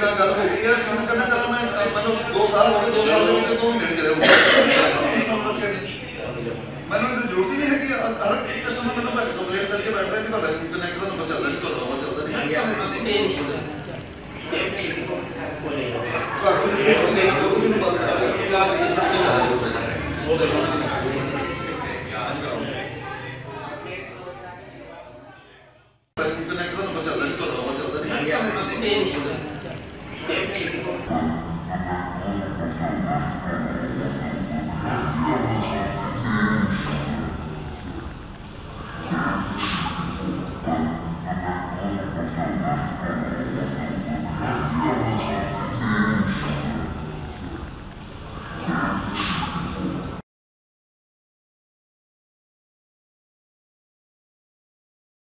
गल हो गई है कहना चलो मैं मैं 2 साल हो गए 2 साल हो गए तो मिल चले मैंने तो जरूरत ही नहीं है कि हर एक कस्टमर मैंने बैठ कंप्लेंट करके बैठ रहा है कि ਤੁਹਾਡਾ ਕਨੈਕਟ ਦਾ ਨੰਬਰ ਚੱਲਦਾ ਨਹੀਂ ਤੁਹਾਡਾ ਨੰਬਰ ਚੱਲਦਾ ਨਹੀਂ क्या कनेक्ट का नंबर ਚੱਲਦਾ ਨਹੀਂ ਤੁਹਾਡਾ ਨੰਬਰ ਚੱਲਦਾ ਨਹੀਂ क्या Thank you.